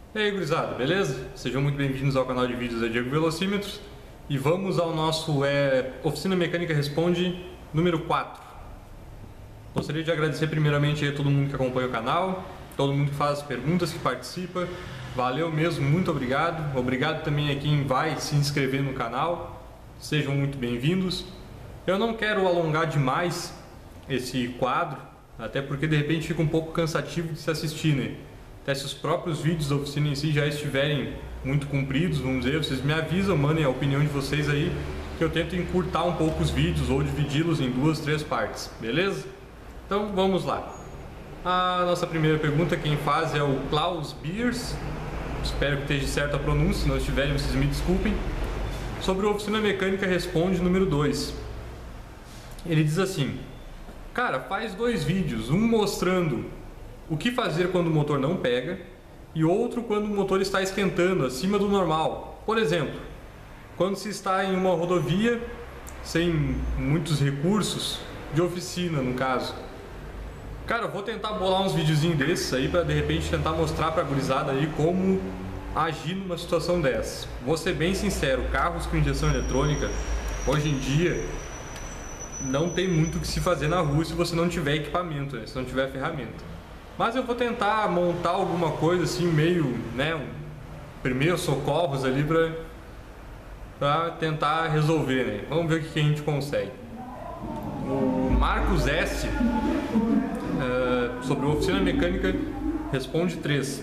E aí, gurizada, beleza? Sejam muito bem-vindos ao canal de vídeos da Diego Velocímetros e vamos ao nosso Oficina Mecânica Responde número 4. Gostaria de agradecer primeiramente a todo mundo que acompanha o canal, todo mundo que faz perguntas, que participa. Valeu mesmo, muito obrigado. Obrigado também a quem vai se inscrever no canal. Sejam muito bem-vindos. Eu não quero alongar demais esse quadro, até porque de repente fica um pouco cansativo de se assistir, né? Até se os próprios vídeos da oficina em si já estiverem muito compridos, vamos dizer, vocês me avisam, mandem a opinião de vocês aí, que eu tento encurtar um pouco os vídeos ou dividi-los em 2, 3 partes, beleza? Então vamos lá. A nossa primeira pergunta quem faz é o Klaus Beers, espero que esteja certa a pronúncia, se não estiverem vocês me desculpem. Sobre o Oficina Mecânica Responde número 2. Ele diz assim: cara, faz 2 vídeos, um mostrando o que fazer quando o motor não pega e outro quando o motor está esquentando acima do normal. Por exemplo, quando se está em uma rodovia sem muitos recursos, de oficina no caso. Cara, eu vou tentar bolar uns videozinhos desses aí para de repente tentar mostrar para a gurizada aí como agir numa situação dessa. Vou ser bem sincero, carros com injeção eletrônica hoje em dia não tem muito o que se fazer na rua se você não tiver equipamento, né? Se não tiver ferramenta. Mas eu vou tentar montar alguma coisa assim, meio, né, primeiros socorros ali para tentar resolver, né? Vamos ver o que a gente consegue. O Marcos S, sobre a Oficina Mecânica Responde 3.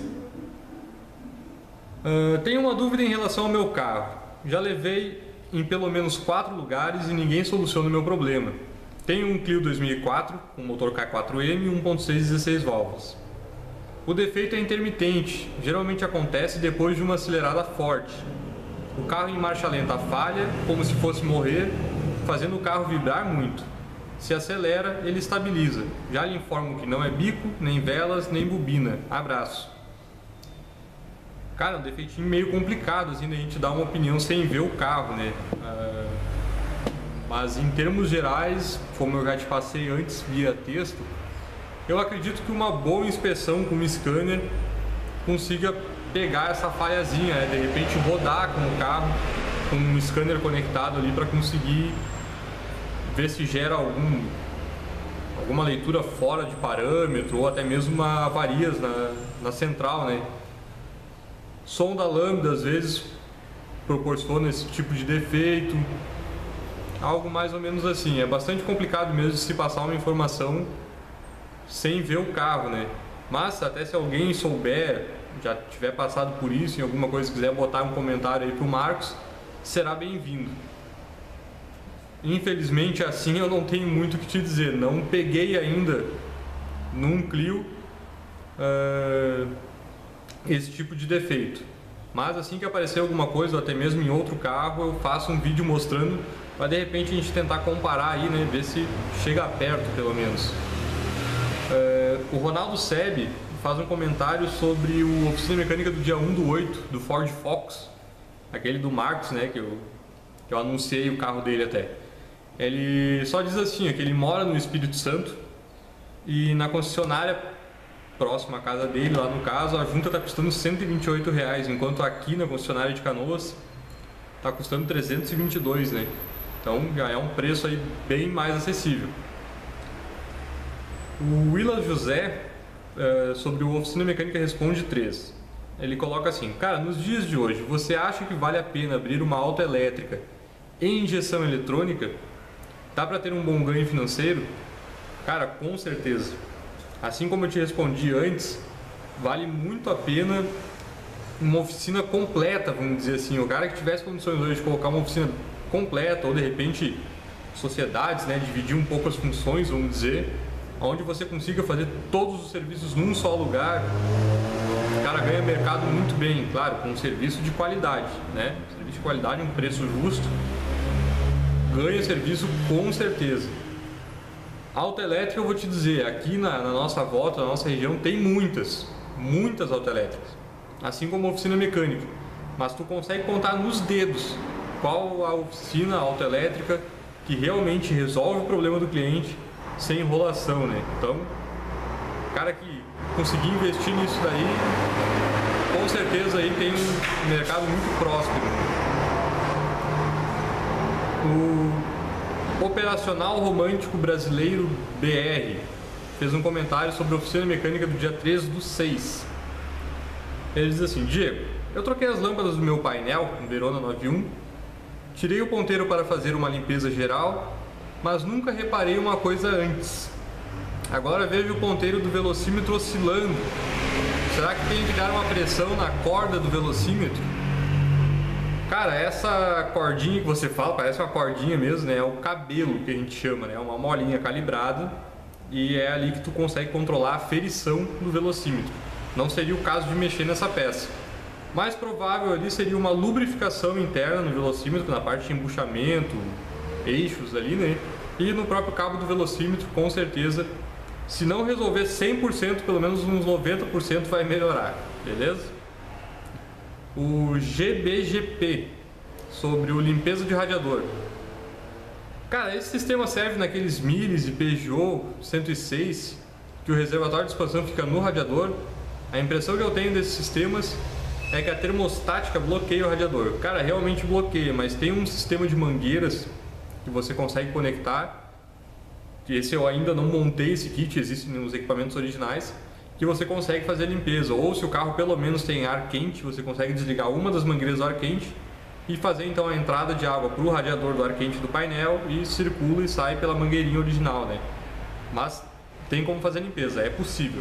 Tenho uma dúvida em relação ao meu carro. Já levei em pelo menos 4 lugares e ninguém soluciona o meu problema. Tenho um Clio 2004 com motor K4M e 1.6 16 válvulas. O defeito é intermitente, geralmente acontece depois de uma acelerada forte. O carro em marcha lenta falha, como se fosse morrer, fazendo o carro vibrar muito. Se acelera, ele estabiliza. Já lhe informo que não é bico, nem velas, nem bobina. Abraço. Cara, é um defeitinho meio complicado assim, da gente dar uma opinião sem ver o carro, né? Mas em termos gerais, como eu já te passei antes via texto, eu acredito que uma boa inspeção com um scanner consiga pegar essa falhazinha, né? De repente rodar com o carro com um scanner conectado ali para conseguir ver se gera alguma leitura fora de parâmetro ou até mesmo avarias na central, né? Sonda lambda às vezes proporciona esse tipo de defeito. Algo mais ou menos assim. É bastante complicado mesmo de se passar uma informação sem ver o carro, né? Mas até se alguém souber, já tiver passado por isso, em alguma coisa, quiser botar um comentário aí pro Marcos, será bem-vindo. Infelizmente assim eu não tenho muito o que te dizer. Não peguei ainda num Clio esse tipo de defeito. Mas assim que aparecer alguma coisa, ou até mesmo em outro carro, eu faço um vídeo mostrando para de repente a gente tentar comparar aí, né? Ver se chega perto pelo menos. O Ronaldo Seb faz um comentário sobre o Oficina Mecânica do dia 1/8 do Ford Focus, aquele do Marcos, né? Que eu anunciei o carro dele até. Ele só diz assim, que ele mora no Espírito Santo e na concessionária próxima à casa dele, lá no caso, a junta está custando R$128, enquanto aqui na concessionária de Canoas está custando 322, né? Então já é um preço aí bem mais acessível. O Willa José, sobre o Oficina Mecânica Responde 3, ele coloca assim: cara, nos dias de hoje, você acha que vale a pena abrir uma auto elétrica em injeção eletrônica? Dá para ter um bom ganho financeiro? Cara, com certeza. Assim como eu te respondi antes, vale muito a pena uma oficina completa, vamos dizer assim. O cara que tivesse condições hoje de colocar uma oficina completa, ou de repente sociedades, né, dividir um pouco as funções, vamos dizer, onde você consiga fazer todos os serviços num só lugar, o cara ganha mercado muito bem, claro, com um serviço de qualidade, né? Serviço de qualidade, um preço justo, ganha serviço com certeza. Autoelétrica, eu vou te dizer, aqui na nossa volta, na nossa região, tem muitas autoelétricas, assim como a oficina mecânica, mas tu consegue contar nos dedos qual a oficina autoelétrica que realmente resolve o problema do cliente sem enrolação, né? Então, o cara que conseguir investir nisso daí com certeza aí tem um mercado muito próspero. O Operacional Romântico Brasileiro BR fez um comentário sobre a oficina mecânica do dia 13/6. Ele diz assim: Diego, eu troquei as lâmpadas do meu painel, um Verona 91, tirei o ponteiro para fazer uma limpeza geral, mas nunca reparei uma coisa antes. Agora vejo o ponteiro do velocímetro oscilando. Será que tem que dar uma pressão na corda do velocímetro? Cara, essa cordinha que você fala, parece uma cordinha mesmo, né? É o cabelo que a gente chama, né? Uma molinha calibrada e é ali que tu consegue controlar a ferição do velocímetro. Não seria o caso de mexer nessa peça. Mais provável ali seria uma lubrificação interna no velocímetro, na parte de embuchamento, eixos ali, né? E no próprio cabo do velocímetro, com certeza, se não resolver 100%, pelo menos uns 90% vai melhorar, beleza? O GBGP, sobre o limpeza de radiador. Cara, esse sistema serve naqueles Miles e Peugeot 106, que o reservatório de expansão fica no radiador. A impressão que eu tenho desses sistemas é que a termostática bloqueia o radiador. Cara, realmente bloqueia, mas tem um sistema de mangueiras que você consegue conectar. Esse eu ainda não montei esse kit, existe nos equipamentos originais, que você consegue fazer a limpeza. Ou se o carro pelo menos tem ar quente, você consegue desligar uma das mangueiras do ar quente e fazer então a entrada de água para o radiador do ar quente do painel e circula e sai pela mangueirinha original, né? Mas tem como fazer a limpeza, é possível.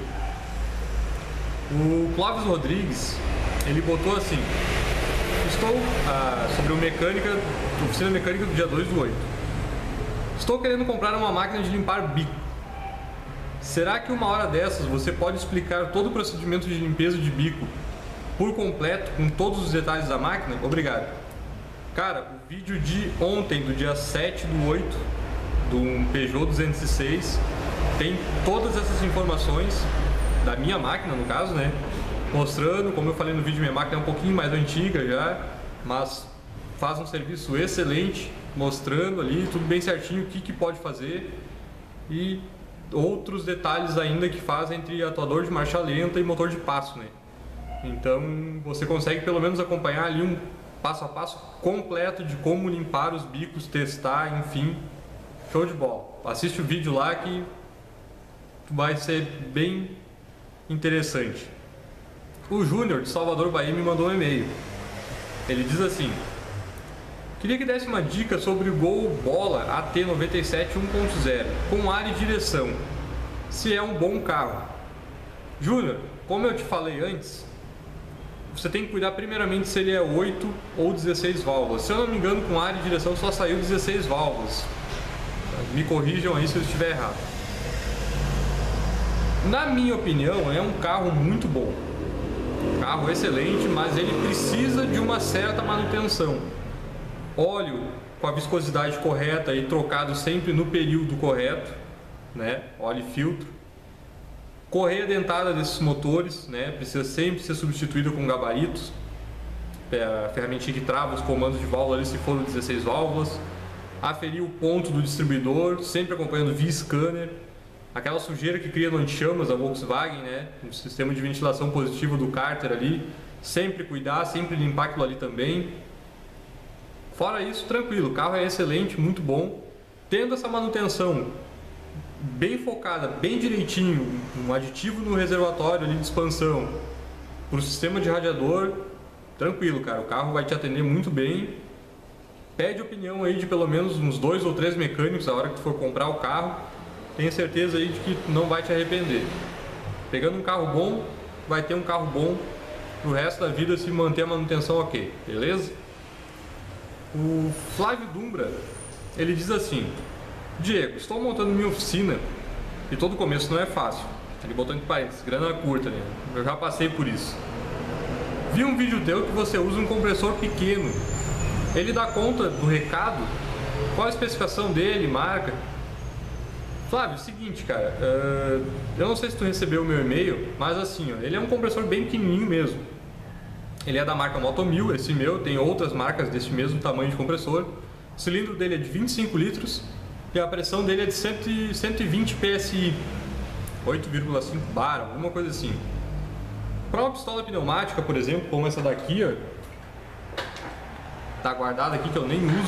O Clóvis Rodrigues, ele botou assim: estou sobre a oficina mecânica do dia 2/8. Estou querendo comprar uma máquina de limpar bico. Será que uma hora dessas você pode explicar todo o procedimento de limpeza de bico por completo, com todos os detalhes da máquina? Obrigado. Cara, o vídeo de ontem, do dia 7/8, do Peugeot 206, tem todas essas informações da minha máquina, no caso, né? Mostrando, como eu falei no vídeo, minha máquina é um pouquinho mais antiga já, mas faz um serviço excelente, mostrando ali tudo bem certinho o que pode fazer e outros detalhes ainda que faz entre atuador de marcha lenta e motor de passo, né? Então você consegue pelo menos acompanhar ali um passo a passo completo de como limpar os bicos, testar, enfim, show de bola. Assiste o vídeo lá que vai ser bem interessante. O Júnior de Salvador, Bahia, me mandou um e-mail. Ele diz assim: queria que desse uma dica sobre o Gol Bola AT97 1.0 com ar e direção, se é um bom carro. Júnior, como eu te falei antes, você tem que cuidar primeiramente se ele é 8 ou 16 válvulas. Se eu não me engano, com ar e direção só saiu 16 válvulas. Me corrijam aí se eu estiver errado. Na minha opinião, é um carro muito bom. Carro excelente, mas ele precisa de uma certa manutenção. Óleo com a viscosidade correta e trocado sempre no período correto, né? Óleo e filtro. Correia dentada desses motores, né? Precisa sempre ser substituída com gabaritos. A ferramentinha que trava os comandos de válvula ali, se for 16 válvulas. Aferir o ponto do distribuidor, sempre acompanhando via scanner. Aquela sujeira que cria no anti-chamas da Volkswagen, né? O sistema de ventilação positiva do cárter ali. Sempre cuidar, sempre limpar aquilo ali também. Fora isso, tranquilo, o carro é excelente, muito bom. Tendo essa manutenção bem focada, bem direitinho, um aditivo no reservatório ali de expansão, para o sistema de radiador, tranquilo, cara, o carro vai te atender muito bem. Pede opinião aí de pelo menos uns 2 ou 3 mecânicos a hora que tu for comprar o carro. Tenho certeza aí de que não vai te arrepender. Pegando um carro bom, vai ter um carro bom pro resto da vida se manter a manutenção ok, beleza? O Flávio Dumbra, ele diz assim: Diego, estou montando minha oficina e todo começo não é fácil. Ele botou entre parênteses, grana curta, né? Eu já passei por isso. Vi um vídeo teu que você usa um compressor pequeno. Ele dá conta do recado? Qual a especificação dele, marca? Flávio, é o seguinte, cara, eu não sei se tu recebeu o meu e-mail, mas assim, ó, ele é um compressor bem pequenininho mesmo. Ele é da marca Moto1000, esse meu, tem outras marcas desse mesmo tamanho de compressor. O cilindro dele é de 25 litros e a pressão dele é de 120 PSI, 8,5 bar, alguma coisa assim. Para uma pistola pneumática, por exemplo, como essa daqui, ó, tá guardada aqui que eu nem uso,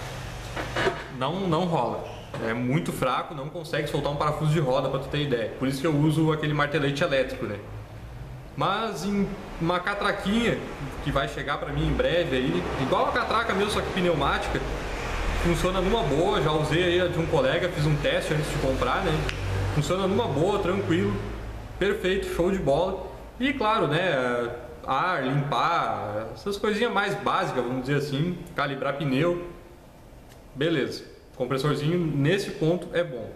não rola. É muito fraco, não consegue soltar um parafuso de roda, para tu ter ideia. Por isso que eu uso aquele martelete elétrico, né? Mas em uma catraquinha que vai chegar para mim em breve aí, igual a catraca mesmo, só que pneumática, funciona numa boa. Já usei aí a de um colega, fiz um teste antes de comprar, né? Funciona numa boa, tranquilo, perfeito, show de bola. E claro, né, ar, limpar, essas coisinhas mais básicas, vamos dizer assim, calibrar pneu, beleza. Compressorzinho nesse ponto é bom.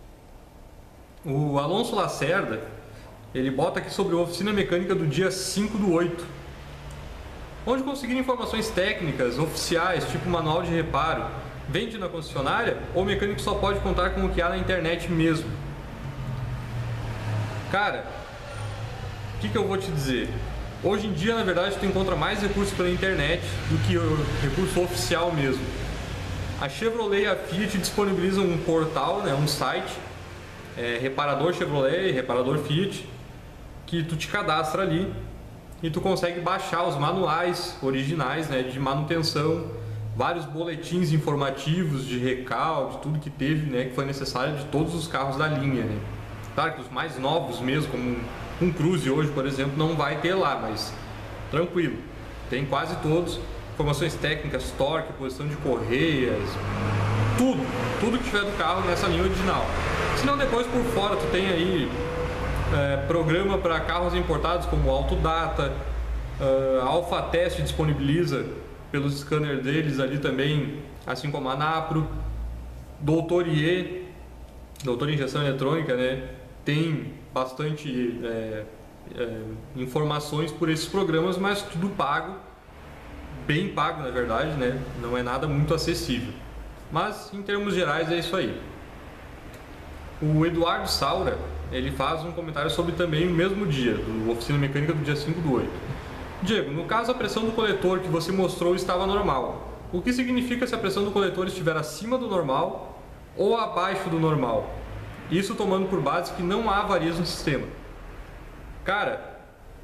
O Alonso Lacerda, ele bota aqui sobre a oficina mecânica do dia 5/8, onde conseguir informações técnicas oficiais, tipo manual de reparo, vende na concessionária ou o mecânico só pode contar com o que há na internet mesmo? Cara, o que eu vou te dizer? Hoje em dia, na verdade, tu encontra mais recursos pela internet do que o recurso oficial mesmo. A Chevrolet e a Fiat disponibilizam um portal, né, um site, reparador Chevrolet, reparador Fiat, que tu te cadastra ali e tu consegue baixar os manuais originais, né, de manutenção, vários boletins informativos de recalque, tudo que teve, né, que foi necessário de todos os carros da linha, né. Claro que os mais novos mesmo, como um Cruze hoje, por exemplo, não vai ter lá, mas tranquilo, tem quase todos. Informações técnicas, torque, posição de correias, tudo que tiver do carro nessa linha original. Se não, depois por fora tu tem aí programa para carros importados como o Autodata, a Alphatest disponibiliza pelos scanners deles ali também, assim como a Napro, Doutor IE, Doutor Injeção Eletrônica, né, tem bastante informações por esses programas, mas tudo pago. Bem pago, na verdade, né? Não é nada muito acessível. Mas, em termos gerais, é isso aí. O Eduardo Saura, ele faz um comentário sobre também o mesmo dia, do Oficina Mecânica do dia 5/8. Diego, no caso a pressão do coletor que você mostrou estava normal. O que significa se a pressão do coletor estiver acima do normal ou abaixo do normal? Isso tomando por base que não há avarias no sistema. Cara,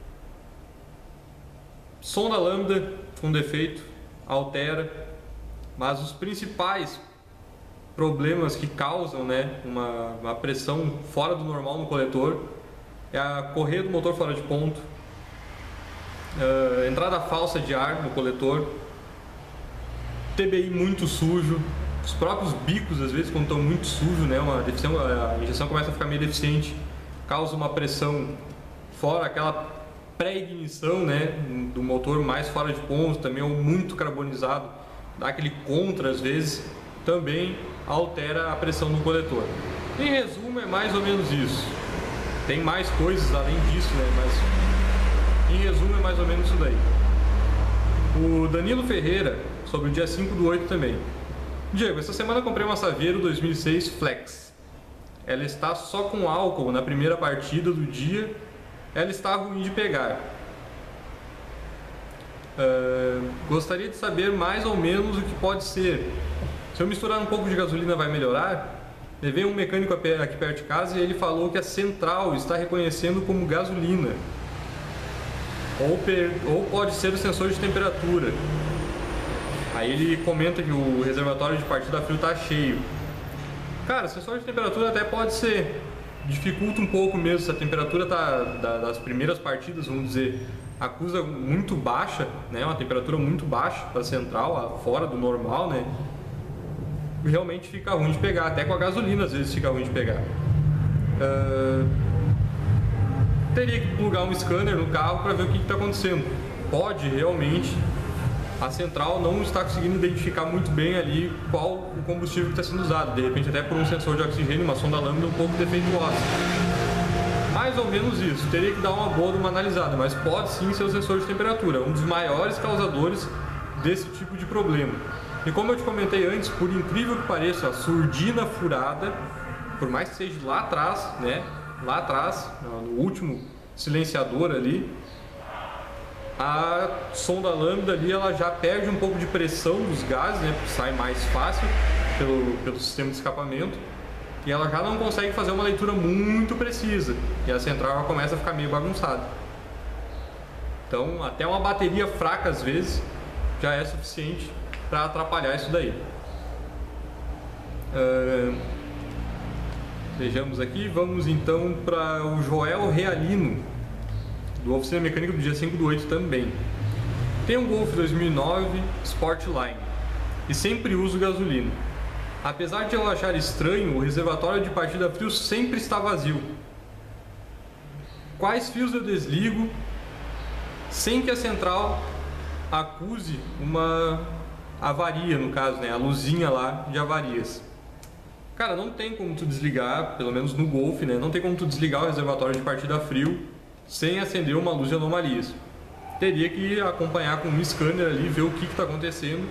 sonda lambda com defeito, altera, mas os principais problemas que causam, né, uma pressão fora do normal no coletor é a correia do motor fora de ponto, entrada falsa de ar no coletor, TBI muito sujo, os próprios bicos às vezes quando estão muito sujos, né, a injeção começa a ficar meio deficiente, causa uma pressão fora, aquela pré-ignição, né, do motor mais fora de ponto, também ou muito carbonizado, dá aquele contra às vezes, também altera a pressão no coletor. Em resumo, é mais ou menos isso. Tem mais coisas além disso, né, mas em resumo é mais ou menos isso daí. O Danilo Ferreira, sobre o dia 5/8 também. Diego, essa semana comprei uma Saveiro 2006 Flex. Ela está só com álcool na primeira partida do dia. Ela está ruim de pegar. Gostaria de saber mais ou menos o que pode ser. Se eu misturar um pouco de gasolina vai melhorar? Levei um mecânico aqui perto de casa e ele falou que a central está reconhecendo como gasolina. Ou pode ser o sensor de temperatura. Aí ele comenta que o reservatório de partida frio está cheio. Cara, sensor de temperatura até pode ser. Dificulta um pouco mesmo, se a temperatura das primeiras partidas, vamos dizer, acusa muito baixa, né, uma temperatura muito baixa para a central, fora do normal, né, realmente fica ruim de pegar, até com a gasolina às vezes fica ruim de pegar. Teria que plugar um scanner no carro para ver o que está acontecendo. Pode realmente a central não está conseguindo identificar muito bem ali qual o combustível que está sendo usado, de repente até por um sensor de oxigênio, uma sonda lambda um pouco defeituosa. Mais ou menos isso, teria que dar uma boa de uma analisada, mas pode sim ser o sensor de temperatura, um dos maiores causadores desse tipo de problema. E como eu te comentei antes, por incrível que pareça, a surdina furada, por mais que seja lá atrás, né, lá atrás, no último silenciador ali, a sonda lambda ali ela já perde um pouco de pressão dos gases, né, porque sai mais fácil pelo sistema de escapamento, e ela já não consegue fazer uma leitura muito precisa, e a central ela começa a ficar meio bagunçada. Então, até uma bateria fraca às vezes já é suficiente para atrapalhar isso daí. Vejamos aqui, vamos então para o Joel Realino, do Oficina Mecânica do dia 5/8 também. Tem um Golf 2009 Sportline e sempre uso gasolina. Apesar de eu achar estranho, o reservatório de partida frio sempre está vazio. Quais fios eu desligo sem que a central acuse uma avaria, no caso, né? A luzinha lá de avarias? Cara, não tem como tu desligar, pelo menos no Golf, né? Não tem como tu desligar o reservatório de partida frio sem acender uma luz de anomalias. Teria que acompanhar com um scanner ali, ver o que está acontecendo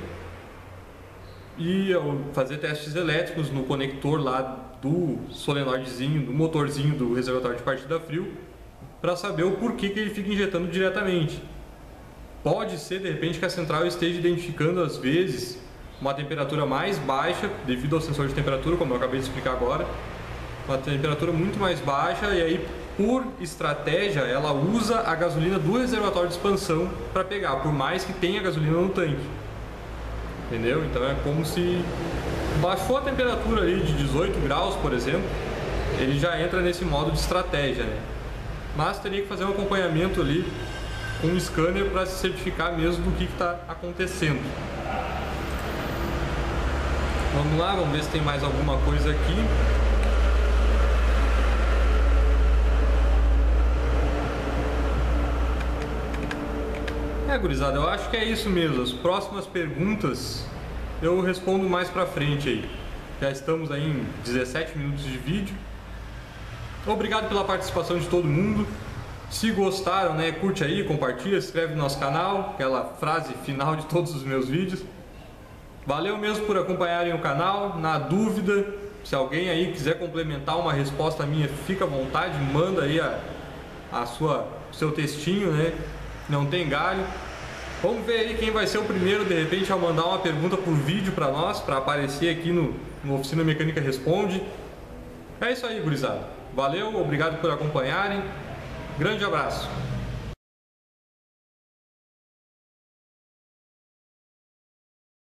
e fazer testes elétricos no conector lá do solenoidezinho, do motorzinho do reservatório de partida frio, para saber o porquê que ele fica injetando diretamente. Pode ser de repente que a central esteja identificando às vezes uma temperatura mais baixa devido ao sensor de temperatura, como eu acabei de explicar agora, uma temperatura muito mais baixa, e aí por estratégia ela usa a gasolina do reservatório de expansão para pegar, por mais que tenha gasolina no tanque. Entendeu? Então é como se baixou a temperatura ali de 18 graus, por exemplo, ele já entra nesse modo de estratégia, né? Mas teria que fazer um acompanhamento ali com um scanner para se certificar mesmo do que está acontecendo. Vamos lá, vamos ver se tem mais alguma coisa aqui. Gurizada, eu acho que é isso mesmo. As próximas perguntas eu respondo mais pra frente aí. Já estamos aí em 17 minutos de vídeo. Obrigado pela participação de todo mundo. Se gostaram, né, curte aí, compartilha, se inscreve no nosso canal, aquela frase final de todos os meus vídeos. Valeu mesmo por acompanharem o canal. Na dúvida, se alguém aí quiser complementar uma resposta minha, fica à vontade, manda aí o seu textinho, né? Não tem galho. Vamos ver aí quem vai ser o primeiro, de repente, a mandar uma pergunta por vídeo para nós, para aparecer aqui no Oficina Mecânica Responde. É isso aí, gurizada. Valeu, obrigado por acompanharem. Grande abraço.